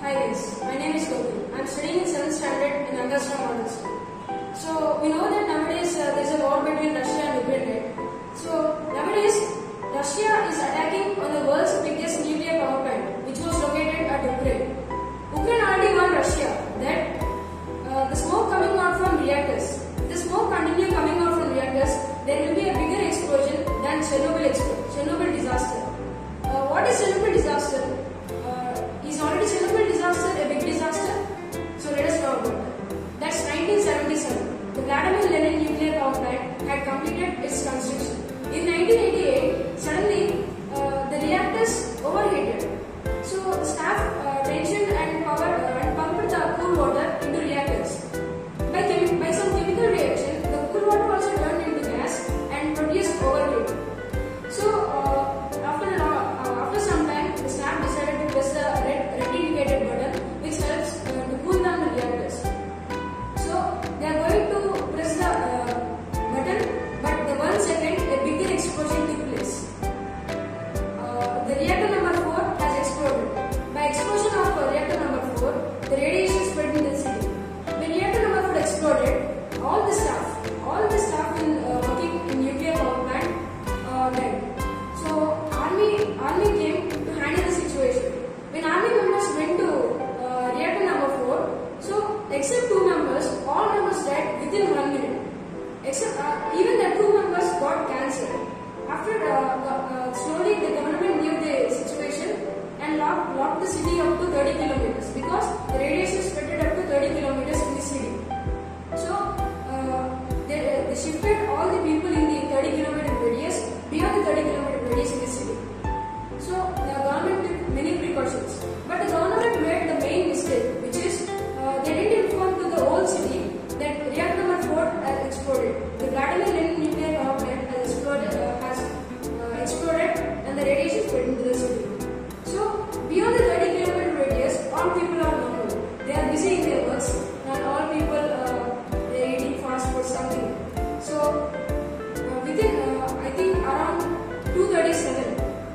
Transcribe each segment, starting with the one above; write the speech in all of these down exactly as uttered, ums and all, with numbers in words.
Hi guys, my name is Gopi. I am studying in seventh standard in Angastra Model School. So we know that nowadays uh, there is a war between Russia and Ukraine, right? So nowadays Russia is attacking on the world's biggest nuclear power plant, which was located at Ukraine. Ukraine already warned Russia that uh, the smoke coming out from reactors, if the smoke continue coming out from reactors, there will be a bigger explosion than Chernobyl explosion, Chernobyl disaster. Uh, what is Chernobyl disaster? Uh, is already Chernobyl disaster a big disaster? So let us talk about that. That's nineteen seventy-seven. The Vladimir Lenin nuclear power plant had completed its construction. In nineteen eighty-eight, suddenly uh, the reactors overheated. So the staff uh, tensioned and power uh, and pumped the cool water into reactors. By, chemi by some chemical reaction, the cool water also turned into gas and produced overheat. So uh, after uh, after some time, the staff decided to press the red, red indicated button, which helps uh, to cool down the reactors. So they are going to press the uh, button, but the one second a bigger explosion took place. Uh, the reactor number four has exploded. By explosion of uh, reactor number four, the radiation spread in the city. When reactor number four exploded, all the staff, all the staff in uh, working in nuclear power plant uh, died. So army army came to handle the situation. When army members went to uh, reactor number four, so except two members, all members died within one minute. Except uh, even the two members got cancer. After uh, uh, slowly the government knew the situation and locked, locked the city up to thirty kilometers because the radiation spread up to thirty kilometers in the city. So uh, they, they shifted all the people in the thirty kilometer radius beyond the thirty kilometer radius in the city. So the government took many precautions, but the government made the main mistake, which is uh, they didn't inform to the whole city that reactor number four has exploded. The Vladimir Lenin nuclear power plant has exploded, uh, has uh, exploded, and the radiation spread into the city. So beyond the thirty kilometer radius, all people are normal. They are busy in their works, and all people uh, they are eating fast food something. So uh, within uh, I think around two thirty-seven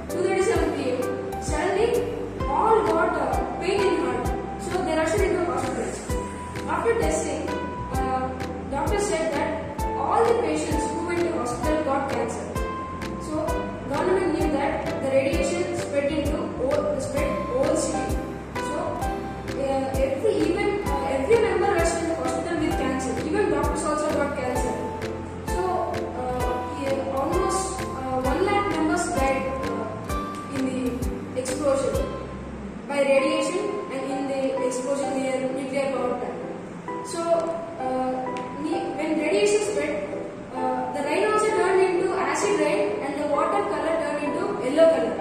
p m suddenly all got uh, pain in heart. So they rushed into hospitals. After testing, uh, doctor said that all the patients who went to hospital got cancer. So government knew that the radiation spread into all, spread whole city. So uh, every even uh, every member rushed in the hospital with cancer. Even doctors also got cancer. So uh, yeah, almost uh, one lakh members died uh, in the explosion by radiation and in the explosion near nuclear power plant. So uh, when radiation spread, uh, the rain also turned into acid rain and the water color turned into yellow color.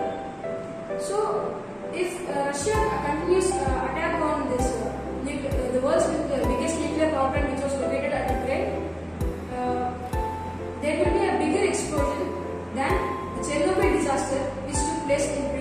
So if uh, Russia continues uh, attack on this uh, nuclear, the world's nuclear, biggest nuclear power plant, which was located at Ukraine, uh, there will be a bigger explosion than the Chernobyl disaster which took place in